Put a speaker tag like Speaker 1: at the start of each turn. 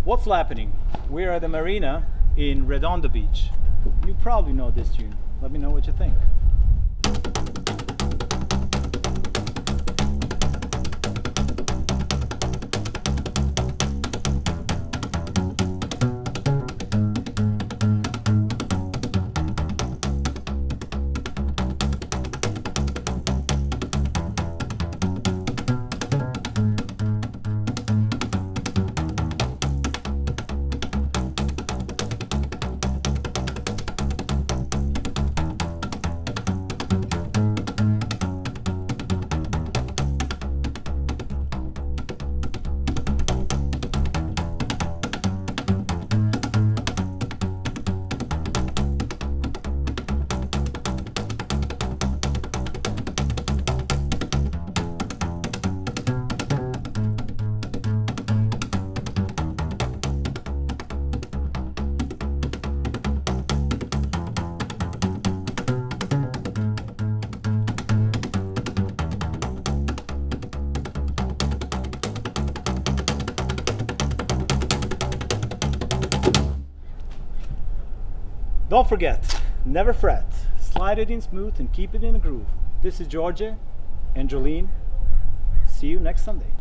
Speaker 1: What's Slappenin? We're at the Marina in Redondo Beach. You probably know this tune. Let me know what you think. Don't forget, never fret. Slide it in smooth and keep it in a groove. This is Djordje and Jolene. See you next Sunday.